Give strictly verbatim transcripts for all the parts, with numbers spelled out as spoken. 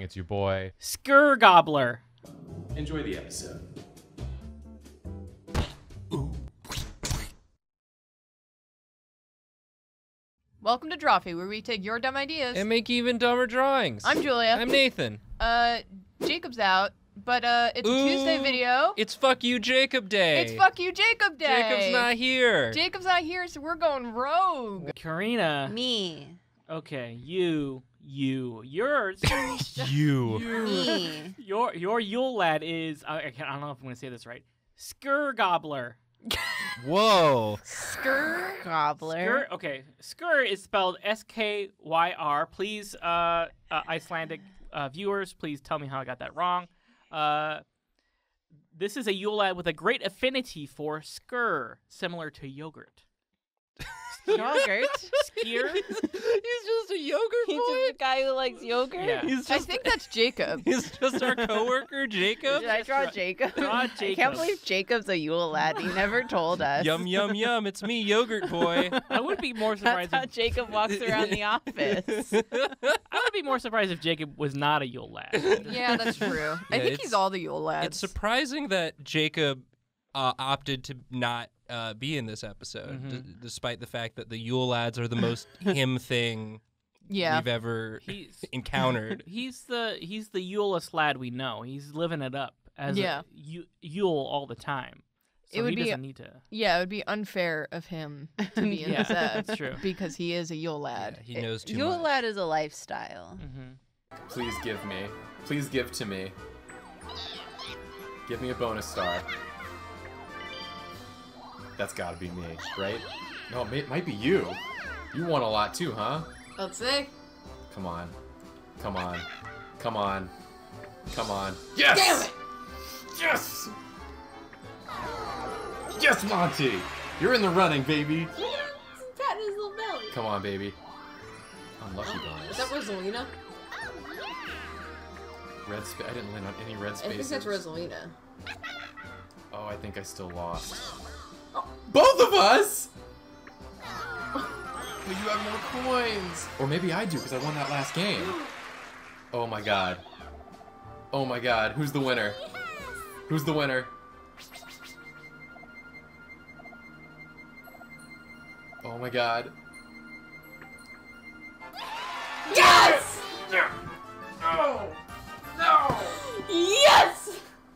It's your boy, Skur Gobbler. Enjoy the episode. Welcome to Drawfee, where we take your dumb ideas. And make even dumber drawings. I'm Julia. I'm Nathan. Uh, Jacob's out, but uh, it's a Ooh, Tuesday video. It's Fuck You Jacob Day. It's Fuck You Jacob Day. Jacob's not here. Jacob's not here, so we're going rogue. Karina. Me. Okay, you, you, yours. You. Me. Your your Yule lad is. Uh, I, can't, I don't know if I'm going to say this right. Skur Gobbler. Whoa. Skur. Gobbler. Skur. Okay, Skur is spelled S K Y R. Please, uh, uh, Icelandic uh, viewers, please tell me how I got that wrong. Uh, this is a Yule lad with a great affinity for skyr, similar to yogurt. Yogurt. Skyr? He's just a yogurt He's boy. just a guy who likes yogurt. Yeah. He's I just, think that's Jacob. he's just our coworker, Jacob. Did I draw Draw- Jacob? draw I Jacob. can't believe Jacob's a Yule lad. He never told us. Yum, yum, yum. It's me, yogurt boy. I would be more That's surprised. how If, Jacob walks around the office. I would be more surprised if Jacob was not a Yule lad. Yeah, that's true. I Yeah, think it's- he's all the Yule lads. It's surprising that Jacob uh, opted to not uh, be in this episode, Mhm. d- despite the fact that the Yule lads are the most him thing yeah. we've ever He's encountered. he's the he's the Yulest lad we know. He's living it up as Yeah. a Yu- Yule all the time. So It would he be- doesn't need to. Yeah, it would be unfair of him to be in Yeah, this ad that's true. because he is a Yule lad. Yeah, he knows too Yule much. lad is a lifestyle. Mm-hmm. Please give me. Please give to me. Give me a bonus star. That's gotta be me, right? No, it may- might be you. You won a lot too, huh? Let's see. Come on. Come on. Come on. Come on. Yes! Damn it! Yes! Yes, Monty! You're in the running, baby! Pat his little belly. Come on, baby. Unlucky bonus. Rosalina? Red spa- I didn't land on any red spaces. Rosalina. Oh, I think I still lost. Both of us? But you have more coins. Or maybe I do, because I won that last game. Oh my god. Oh my god. Who's the winner? Who's the winner? Oh my god. Yes! No! No! Yes!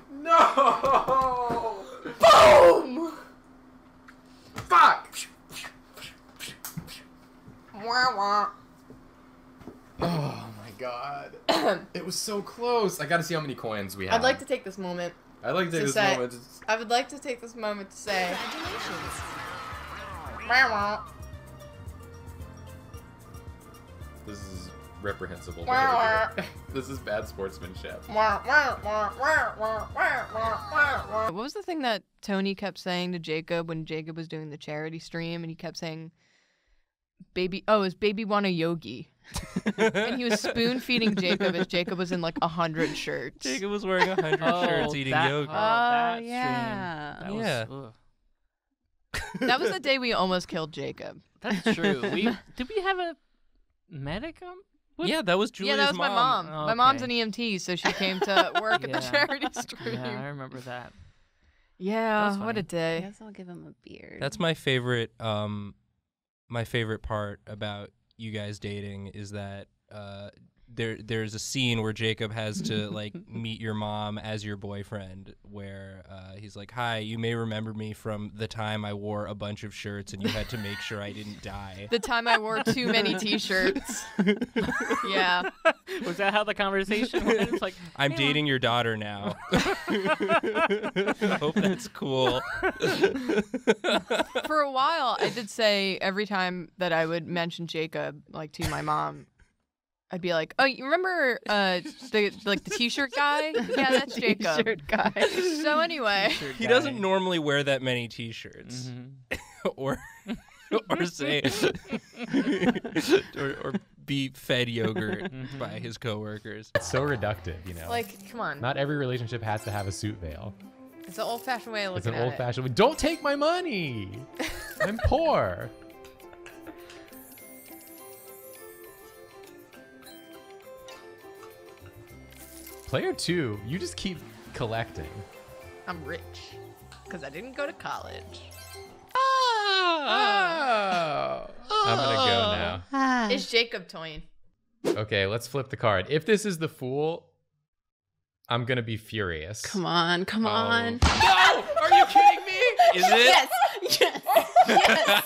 No! Boom! Fuck! Wah, wah. Oh my god. It was so close. I gotta see how many coins we have. I'd like to take this moment. I'd like to take to this say- moment. to s- I would like to take this moment to say. Wah, wah. This is reprehensible Wah, behavior. This is bad sportsmanship. Wah, wah, wah, wah, wah, wah, wah, wah, wah. What was the thing that Tony kept saying to Jacob when Jacob was doing the charity stream, and he kept saying, "Baby, oh, is baby want a yogi?" And he was spoon feeding Jacob as Jacob was in like a hundred shirts. Jacob was wearing a hundred Oh, shirts eating that- yogurt. Oh, that stream. yeah. That Yeah. Was, ugh. That was the day we almost killed Jacob. That's true. We did we have a medic? Um, what- Yeah, that was Julia's yeah, that was my mom. Oh, My mom's okay. an E M T, so she came to work at Yeah. the charity stream. Yeah, I remember that. Yeah, That's what funny. a I day. guess I'll give him a beard. That's my favorite. Um, my favorite part about you guys dating is that uh, there there's a scene where Jacob has to like meet your mom as your boyfriend, where uh, he's like, "Hi, you may remember me from the time I wore a bunch of shirts and you had to make sure I didn't die." The time I wore too many T-shirts. Yeah. Was that how the conversation went? It's like I'm "Hey, dating your daughter now. Hope that's cool. For a while, I did say every time that I would mention Jacob, like to my mom, I'd be like, "Oh, you remember uh, the like the T-shirt guy? Yeah, that's Jacob." T-shirt guy. So anyway, T-shirt He guy." doesn't normally wear that many T-shirts, Mhm. or or say, or, or be fed yogurt Mhm. by his coworkers. It's so reductive, you know. like, come on, Not every relationship has to have a suit veil. it's an old-fashioned way of It's looking an at old-fashioned. Don't take my money. I'm poor. Player two, you just keep collecting. I'm rich. Because I didn't go to college. Oh. I'm gonna go now. Ah. It's Jacob toying. Okay, let's flip the card. If this is the Fool, I'm gonna be furious. Come on, come Oh. on. No! Are you kidding me? Is it? Yes, yes, yes.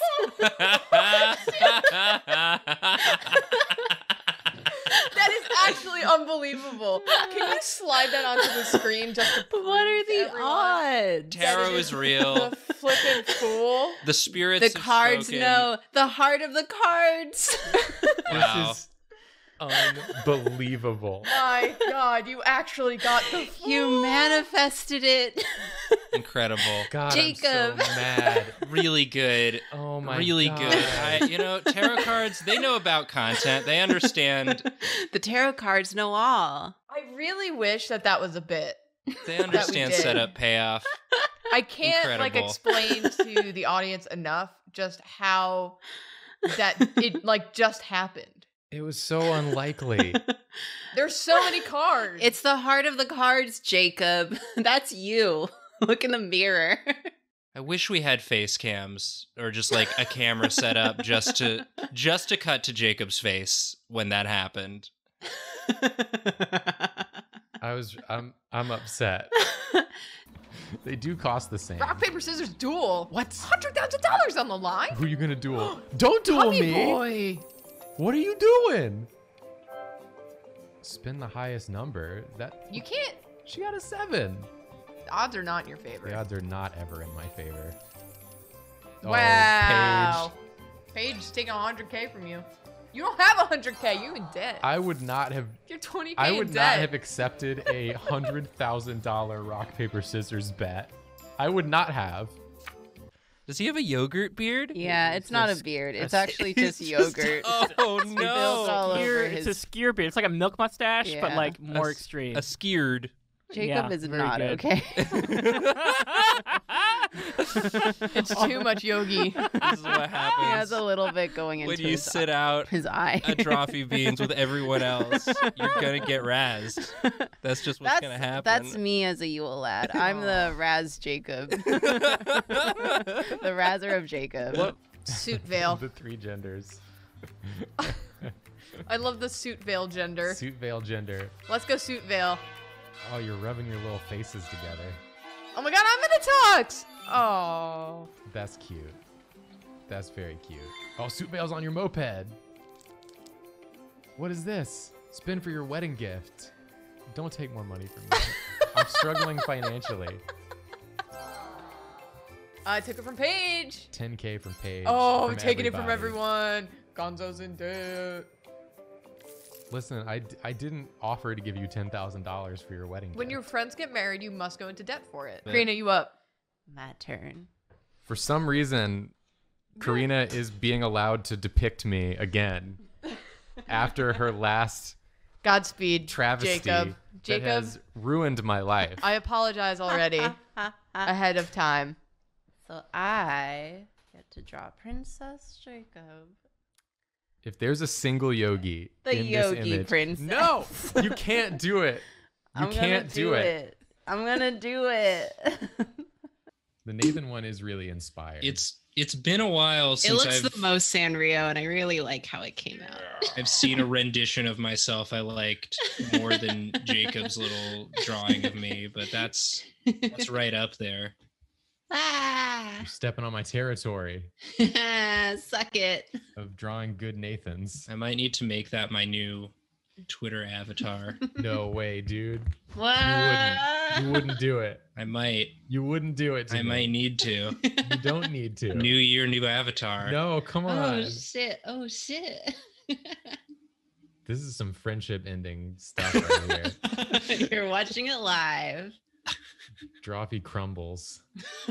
That is actually unbelievable. Can you slide that onto the screen just to prove What are to the everyone odds? Tarot is real. The flippin' Fool. The spirits The have cards spoken. know. The heart of the cards. Wow. This is unbelievable. My God, you actually got the You manifested it. Incredible. God, Jacob. I'm so mad. Really good. Oh my really God. good. I, you know, tarot cards, they know about content. They understand. The tarot cards know all. I really wish that that was a bit. They understand did. setup payoff. I can't like Incredible. explain to the audience enough just how that it like just happened. It was so unlikely. There's so many cards. It's the heart of the cards, Jacob. That's you. Look in the mirror. I wish we had face cams or just like a camera set up just to just to cut to Jacob's face when that happened. I was I'm I'm upset. They do cost the same. rock paper scissors duel. What? Hundred thousand dollars on the line. Who are you gonna duel? Don't duel Tommy me! boy. What are you doing? Spin the highest number. That You can't. she got a seven. The odds are not in your favor. The odds are not ever in my favor. Oh, Wow. Paige. Paige is taking one hundred K from you. You don't have one hundred K. You in debt. I would not have. You're twenty K I in would not debt. have accepted a hundred thousand dollar rock paper scissors bet. I would not have. Does he have a yogurt beard? Yeah, it's not a just- beard. It's it's actually just yogurt. Oh Built no. all Skeer- over it's his. a skier beard. It's like a milk mustache, but Yeah. like A more s- extreme. A skeered. Jacob Yeah, is very not good. okay. It's too much yogi. This is what he happens has a little bit going into when you his, sit out his eye. a Drawfee Beans with everyone else. You're gonna get razzed. That's just what's that's, gonna happen. That's me as a Yule lad. I'm the Raz Jacob. the Razzer of Jacob. What? Suit veil. The three genders. I love the suit veil gender. Suit veil gender. Let's go suit veil. Oh, you're rubbing your little faces together. Oh my God, I'm in a tux. Oh. That's cute. That's very cute. Oh, suit veil's on your moped. What is this? Spin for your wedding gift. Don't take more money from me. I'm struggling financially. I took it from Paige. ten K from Paige. Oh, from taking it from everybody. everyone. Gonzo's in debt. Listen, I, d- I didn't offer to give you ten thousand dollars for your wedding When gift. your friends get married, you must go into debt for it. Yeah. Karina, you up? My turn. For some reason, Karina is being allowed to depict me again after her last Godspeed, travesty Jacob. that Jacob, has ruined my life. I apologize already ahead of time. So I get to draw Princess Jacob. If there's a single yogi The in yogi this image, princess. no, you can't do it. You I'm can't gonna do, do it. it. I'm gonna do it. The Nathan one is really inspired. It's it's been a while It since looks I've the most Sanrio, and I really like how it came out. I've seen a rendition of myself I liked more than Jacob's little drawing of me, but that's that's right up there. Ah, You're stepping on my territory suck it. of drawing good Nathans. I might need to make that my new Twitter avatar. No way, dude. What? You wouldn't do it. I might. You wouldn't do it to I me. might need to. You don't need to. New year, new avatar. No, come on. Oh shit! Oh shit! This is some friendship ending stuff right here. You're watching it live. Drawfee crumbles.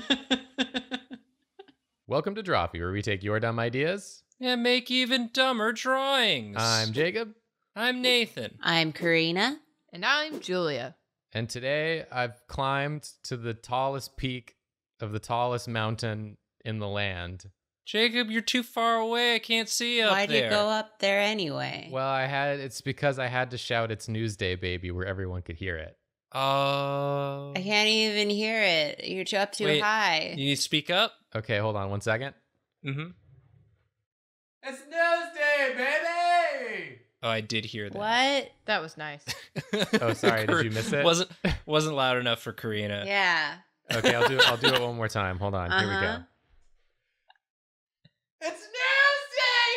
Welcome to Drawfee, where we take your dumb ideas. And make even dumber drawings. I'm Jacob, I'm Nathan. I'm Karina. And I'm Julia. and today I've climbed to the tallest peak of the tallest mountain in the land. Jacob, you're too far away. I can't see you up Why'd there. you go up there anyway? Well, I had it's because I had to shout "It's Newsday, baby" where everyone could hear it. Oh. I can't even hear it. You're up too Wait, high. You need to speak up? Okay, hold on one second. Mm-hmm. It's Newsday, baby. Oh, I did hear that. What? That was nice. Oh, sorry, did you miss it? Wasn't wasn't loud enough for Karina. Yeah. Okay, I'll do I'll do it one more time. Hold on. Here we go. Uh-huh. It's Newsday,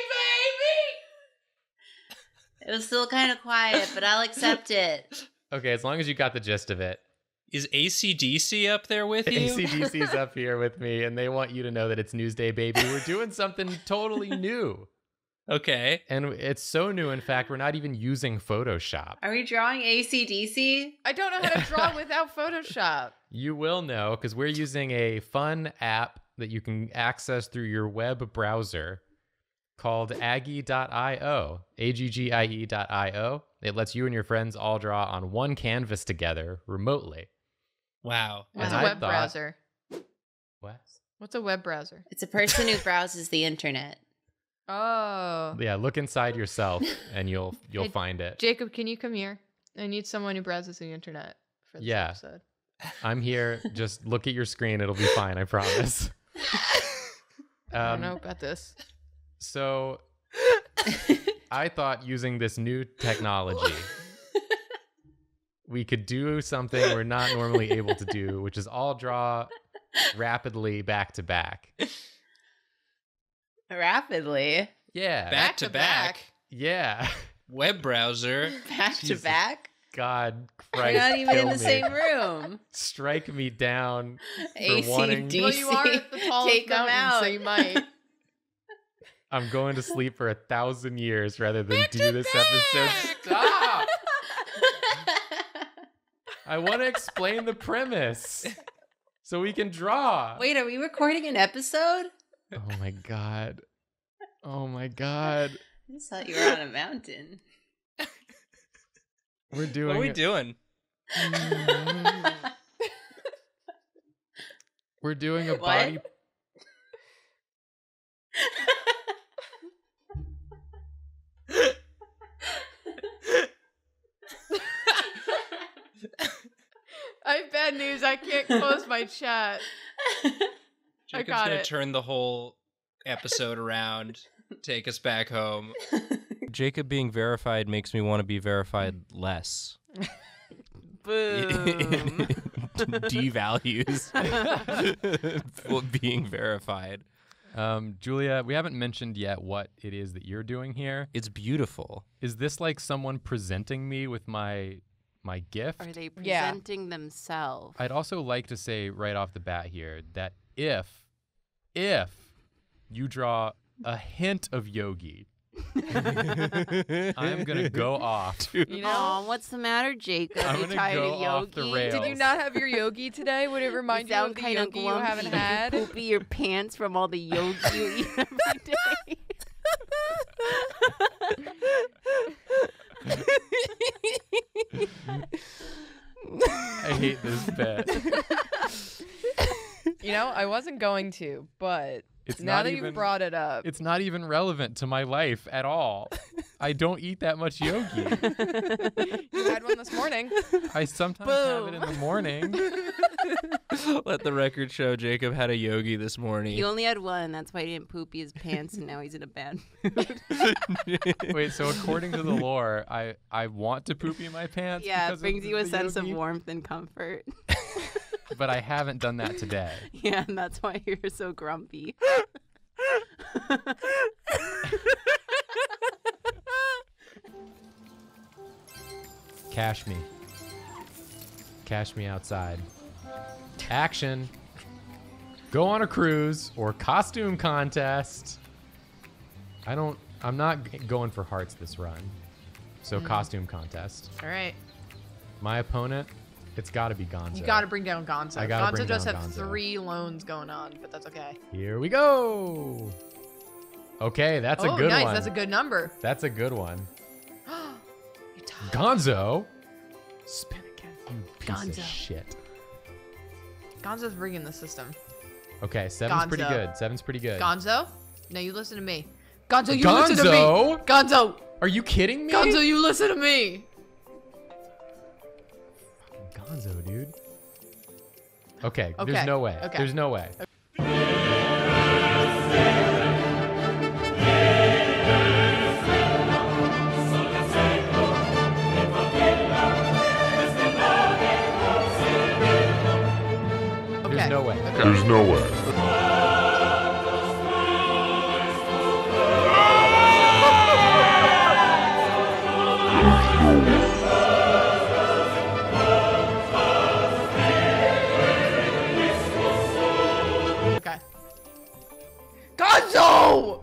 baby. It was still kind of quiet, but I'll accept it. Okay, as long as you got the gist of it. Is A C D C up there with you? A C D C is up here with me, and they want you to know that it's Newsday, baby. We're doing something totally new. Okay. And it's so new, in fact, we're not even using Photoshop. Are we drawing A C D C? I don't know how to draw without Photoshop. You will know, because we're using a fun app that you can access through your web browser called Aggie dot io, A G G I E dot I O. It lets you and your friends all draw on one canvas together remotely. Wow. What's And a I web thought- browser? What? What's a web browser? It's a person who browses the internet. Oh. Yeah, look inside yourself and you'll you'll Hey, find it. Jacob, can you come here? I need someone who browses the internet for this Yeah. episode. I'm here. Just look at your screen. It'll be fine. I promise. I don't Um, know about this. So I thought using this new technology, we could do something we're not normally able to do, which is all draw rapidly back to back. Rapidly. Yeah. Back to back. Yeah. Web browser. Back Jesus to back? God We're Christ. not even in kill the me. same room. Strike me down for wanting. A C D C. Well, you are at the tallest Take 'em mountain, out. so you might. I'm going to sleep for a thousand years rather than do this episode. Stop! I want to explain the premise so we can draw. Wait, are we recording an episode? Oh my god. Oh my god. I just thought you were on a mountain. We're doing What are we it. doing? We're doing a What? body. I have bad news. I can't close my chat. Jacob's got gonna it. turn the whole episode around, take us back home. Jacob being verified makes me want to be verified less. Boom. Devalues being verified. Um, Julia, we haven't mentioned yet what it is that you're doing here. It's beautiful. Is this like someone presenting me with my my gift? Are they Yeah. presenting themselves? I'd also like to say right off the bat here that if if you draw a hint of Yogi, I'm gonna go off. You know? Aw, what's the matter, Jacob? I'm you gonna tired go of off the yogi? rails. Did you not have your yogi today? Would it remind you, sound of the kinda yogi you haven't glumpy. had? You poopy your pants from all the yogi you eat every day. I hate this bit. You know, I wasn't going to, but It's now not that even, you've brought it up, It's not even relevant to my life at all. I don't eat that much Yogi. you had one this morning. I sometimes have it in the morning. Let the record show Jacob had a yogi this morning. He only had one. That's why he didn't poopy his pants, and now he's in a bad mood. Wait, so according to the lore, I, I want to poopy my pants. Yeah, because it brings of you a the sense of Yogi, warmth and comfort. but I haven't done that today. Yeah, and that's why you're so grumpy. Cash me. Cash me outside. Action. Go on a cruise or costume contest. I don't, I'm not g- going for hearts this run. So costume contest. All right. My opponent, it's got to be Gonzo. You got to bring down Gonzo. I gotta Gonzo bring does down have Gonzo. three loans going on, but that's okay. Here we go. Okay, that's oh, a good nice. one. That's a good number. That's a good one. You tied. Gonzo. Spin again. You piece Gonzo. of shit. Gonzo's rigging the system. Okay, seven's pretty Gonzo. good. Seven's pretty good. Gonzo, No, you listen to me. Gonzo, you listen to me. Gonzo? Gonzo. Are you kidding me? Gonzo, you listen to me. Gonzo, dude. Okay, Okay, there's no way. okay. There's no way. Okay. There's no way. There's no way. Okay. Gonzo!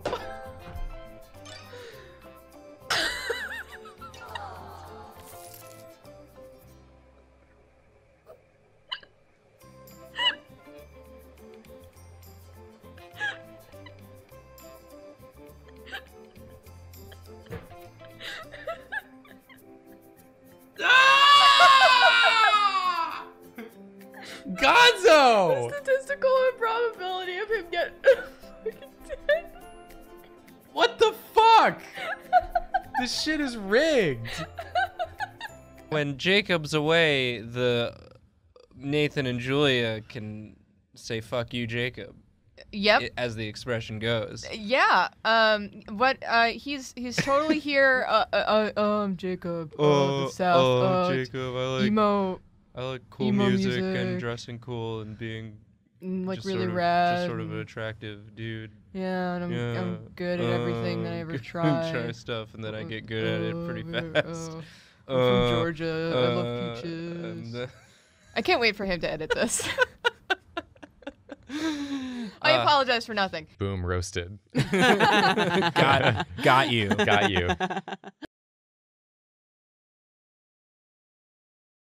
Gonzo! Statistical improbability of him getting dead. What the fuck? This shit is rigged. When Jacob's away, the Nathan and Julia can say "fuck you, Jacob," Yep. i- as the expression goes. Yeah. Um. What? Uh. He's he's totally here. Uh. uh, uh um. Jacob. Uh, the South. uh, Jacob, I Emo. I like cool emo music, music. and dressing cool and being mm, Like just really sort of, rad. just sort of an and- attractive dude. Yeah. And I'm Yeah, I'm good at everything that I uh, ever good- tried. try stuff, and then I get good at it pretty Uh, fast. uh, I'm from Uh, Georgia. I love uh, peaches. and, uh, I can't wait for him to edit this. I uh, apologize for nothing. Boom, roasted. got got you. Got you.